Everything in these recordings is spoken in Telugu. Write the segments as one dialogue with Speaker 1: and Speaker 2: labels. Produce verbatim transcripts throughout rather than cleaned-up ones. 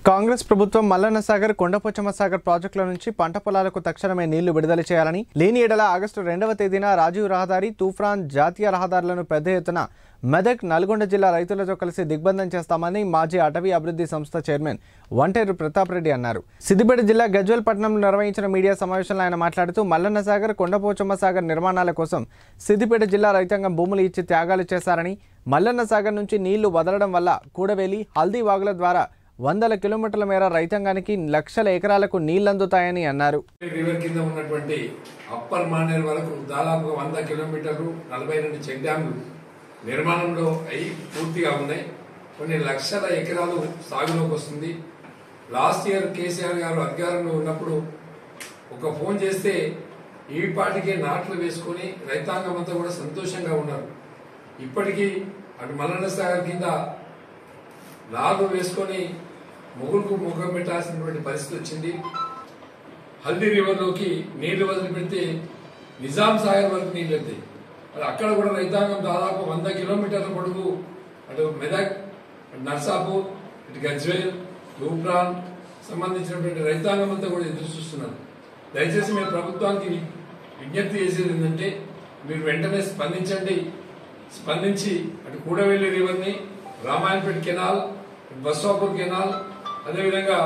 Speaker 1: కాంగ్రెస్ ప్రభుత్వం మల్లన్న సాగర్ కొండపోచమ్మ సాగర్ ప్రాజెక్టుల నుంచి పంట పొలాలకు తక్షణమే నీళ్లు విడుదల చేయాలని, లేని ఎడల ఆగస్టు రెండవ తేదీన రాజీవ్ రహదారి, తూఫాన్ జాతీయ రహదారులను పెద్ద ఎత్తున మెదక్, నల్గొండ జిల్లా రైతులతో కలిసి దిగ్బంధం చేస్తామని మాజీ అటవీ అభివృద్ధి సంస్థ చైర్మన్ వంటేరు ప్రతాప్ రెడ్డి అన్నారు. సిద్దిపేట జిల్లా గజ్వేల్ పట్టణంలో నిర్వహించిన మీడియా సమావేశంలో ఆయన మాట్లాడుతూ మల్లన్న సాగర్, కొండపోచమ్మ సాగర్ నిర్మాణాల కోసం సిద్దిపేట జిల్లా రైతాంగం భూములు ఇచ్చి త్యాగాలు చేశారని, మల్లన్న సాగర్ నుంచి నీళ్లు వదలడం వల్ల కూడవేలి, హల్దీ వాగుల ద్వారా వందల కిలోమీటర్ల మేర రైతాంగానికి లక్షల ఎకరాలకు నీళ్లందుతాయని అన్నారు.
Speaker 2: రివర్ కింద ఉన్నటువంటి అప్పర్ మానేర్ వరకు దాదాపు వంద కిలోమీటర్లు నలభై రెండు చెక్ డ్యాంలు నిర్మాణంలో అయి పూర్తిగా ఉన్నాయి. కొన్ని లక్షల ఎకరాలు సాగులోకి వస్తుంది. లాస్ట్ ఇయర్ కేసీఆర్ గారు అధికారంలో ఉన్నప్పుడు ఒక ఫోన్ చేస్తే ఈ పాటికే నాట్లు వేసుకుని రైతాంగం అంతా కూడా సంతోషంగా ఉన్నారు. ఇప్పటికీ అటు మల్లన్న సాగర్ కింద నాగు వేసుకొని మొగులకు ముఖం పెట్టాల్సినటువంటి పరిస్థితి వచ్చింది. హల్దీ రివర్లోకి నీళ్లు వదిలిపెడితే నిజాం సాగర్ వరకు నీళ్లు వెళ్తాయి. అక్కడ కూడా రైతాంగం దాదాపు వంద కిలోమీటర్ల పొడుగు అటు మెదక్, నర్సాపూర్, ఇటు గజ్వేల్, తూప్రాన్ సంబంధించినటువంటి రైతాంగం అంతా కూడా ఎదురు చూస్తున్నారు. దయచేసి మేము ప్రభుత్వానికి విజ్ఞప్తి చేసేది ఏంటంటే, మీరు వెంటనే స్పందించండి. స్పందించి అటు కూడవెల్లి రివర్ని, రామాయణపేట కెనాల్, బస్వాపూర్ కెనాల్, అదేవిధంగా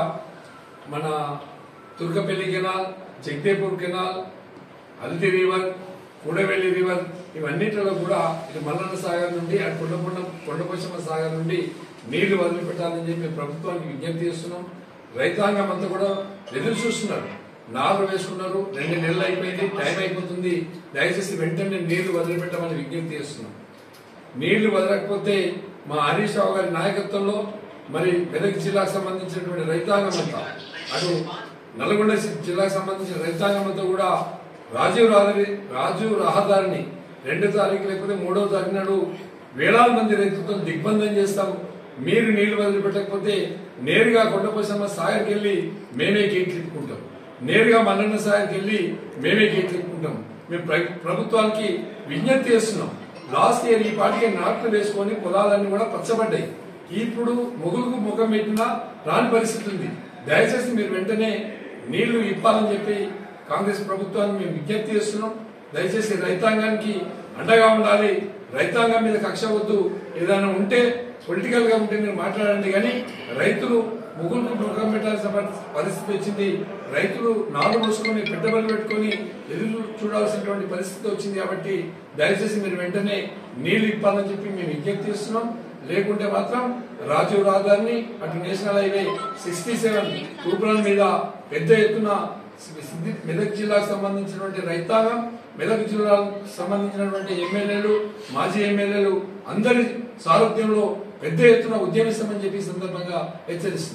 Speaker 2: మన Turkapalli canal, Jagadevpur canal, Haldi river, Kudavelli river ఇవన్నిటిలో కూడా ఇటు మల్లన్న సాగర్ నుండి అటు కొండపొండ కొండపోచమ్మ సాగర్ నుండి నీళ్లు వదిలిపెట్టాలని చెప్పి ప్రభుత్వానికి విజ్ఞప్తి చేస్తున్నాం. రైతాంగం అంతా కూడా ఎదురు చూస్తున్నారు. నారు వేసుకున్నారు, రెండు నెలలు అయిపోయింది, టైం అయిపోతుంది. దయచేసి వెంటనే నీళ్లు వదిలిపెట్టమని విజ్ఞప్తి చేస్తున్నాం. నీళ్లు వదలకపోతే మా హరీష్ రావు గారి నాయకత్వంలో మరి మెదక్ జిల్లాకు సంబంధించినటువంటి రైతాంగం అంతా, అటు నల్గొండ జిల్లాకు సంబంధించిన రైతాంగం అంతా కూడా రాజీవ్ రహదారి రాజీవ్ రహదారిని రెండో తారీఖు లేకపోతే మూడవ తారీఖు నాడు వేలాది మంది రైతులతో దిగ్బంధం చేస్తాం. మీరు నీళ్లు వదిలిపెట్టకపోతే నేరుగా కొండపోచమ్మ సాగర్కి వెళ్లి మేమే గేట్లు ఎత్తుకుంటాం, నేరుగా మల్లన్న సాగర్కి వెళ్లి మేమే గేట్లు ఎత్తుకుంటాం. మేము ప్రభుత్వానికి విజ్ఞప్తి చేస్తున్నాం. లాస్ట్ ఇయర్ ఈ పాటికి నాట్లు వేసుకొని పొలాలన్నీ కూడా పచ్చబడ్డాయి. ఇప్పుడు మొగులకు ముఖం పెట్టినా రాని పరిస్థితి ఉంది. దయచేసి మీరు వెంటనే నీళ్లు ఇప్పాలని చెప్పి కాంగ్రెస్ ప్రభుత్వాన్ని మేము విజ్ఞప్తి చేస్తున్నాం. దయచేసి రైతాంగానికి అండగా ఉండాలి. రైతాంగం మీద కక్ష వద్దు. ఏదైనా ఉంటే పొలిటికల్ గా ఉంటే మీరు మాట్లాడండి, కానీ రైతులు ముగ్గురు ముఖం పెట్టాల్సిన పరిస్థితి వచ్చింది. రైతులు నాలుగు పోసుకొని పెట్టుబడులు పెట్టుకుని ఎదురు చూడాల్సినటువంటి పరిస్థితి వచ్చింది. కాబట్టి దయచేసి మీరు వెంటనే నీళ్లు ఇప్పాలని చెప్పి మేము విజ్ఞప్తి చేస్తున్నాం. లేకుంటే మాత్రం రాజీవ్ రహదారిని, అటు national highway sixty seven Toopran మీద పెద్ద ఎత్తున మెదక్ జిల్లాకు సంబంధించినటువంటి రైతాంగం, మెదక్ జిల్లాకు సంబంధించినటువంటి ఎమ్మెల్యేలు, మాజీ ఎమ్మెల్యేలు అందరి సారథ్యంలో పెద్ద ఎత్తున ఉద్యమిస్తామని చెప్పి సందర్భంగా హెచ్చరిస్తున్నారు.